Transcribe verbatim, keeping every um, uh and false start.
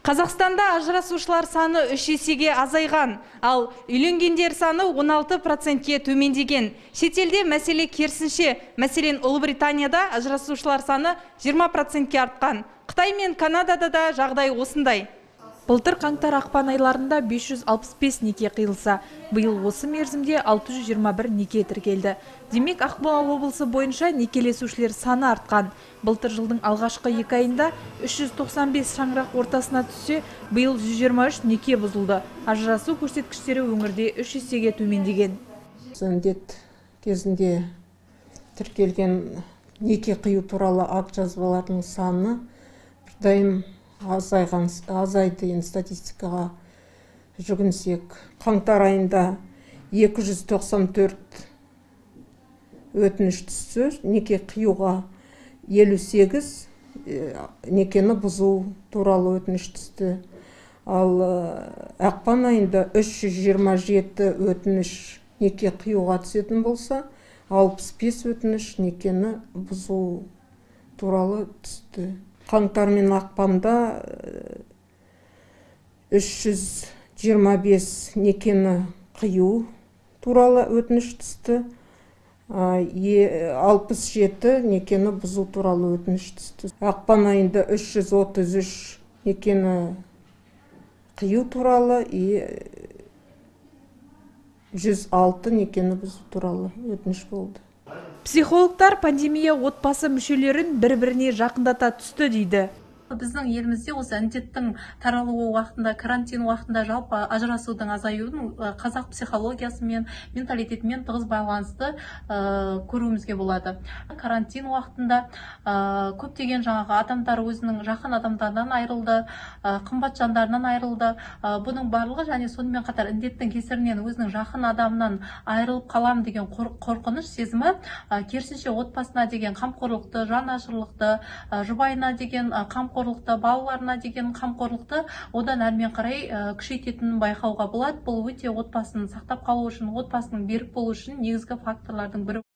Қазақстанда ажырасушылар саны үш есеге азайған, ал үйленгендер саны он алты процентке төмендеген. Шетелде мәселе керісінше, мәселен Ұлыбританияда ажырасушылар саны жиырма процентке артқан. Қытай мен Канадада да жағдай осындай. Былтыр қаңтар ақпан айларында бес жүз алпыс бес неке қиылса, биыл осы мерзімде алты жүз жиырма бір неке тіркелді. Демек, Ақмола облысы бойынша некелесушілер саны артқан. Былтыр жылдың алғашқы екі айында үш жүз тоқсан бес шаңырақ ортасына түссе, биыл жүз жиырма үш неке бұзылды. Ажырасу көрсеткіштері өңірде үш есеге төмендеген. Індет кезінде тіркелген неке қию туралы акт жазбалардың саны бірдайым азайған, азайды деген статистикаға жүгінсек. Қаңтар айында екі жүз тоқсан төрт өтініш түссе, неке қиюға елу сегіз некені бұзу туралы өтініш түсті. Ал ақпан айында үш жүз жиырма жеті өтініш неке қиюға түсетін болса, алпыс бес өтініш некені бұзу туралы түсті. Қаңтар мен ақпанда үш жүз жиырма бес некені қию туралы өтініш түсті. алпыс жеті некені бұзу туралы өтініш түсті. Ақпан айында үш жүз отыз үш некені қию туралы и жүз алты некені бұзу туралы өтініш болды. Психологтар пандемия отбасы мүшелерін бір-біріне жақындата түсті дейді. Біздің елімізде осы індеттің таралуы уақытында, карантин уақытында жалпы ажырасудың азаюын қазақ психологиясы мен менталитетімен тығыз байланысты көруімізге болады. Карантин уақытында көптеген жаңағы адамдар өзінің жақын адамдарынан айырылды, қымбат жандарынан айырылды. Бұның барлығы және сонымен қатар індеттің кесірінен өзінің жақын адамынан айырылып қалам деген қорқыныш сезімі керісінше отбасына деген қамқорлықты, жанашырлықты, жұбайына деген қамқорлықты, балаларына деген қамқорлықты одан әрмен қарай күшейтетінін байқауға болады. Бұл өте отбасын сақтап қалу үшін, отбасының берік болу үшін негізгі факторлардың бірі.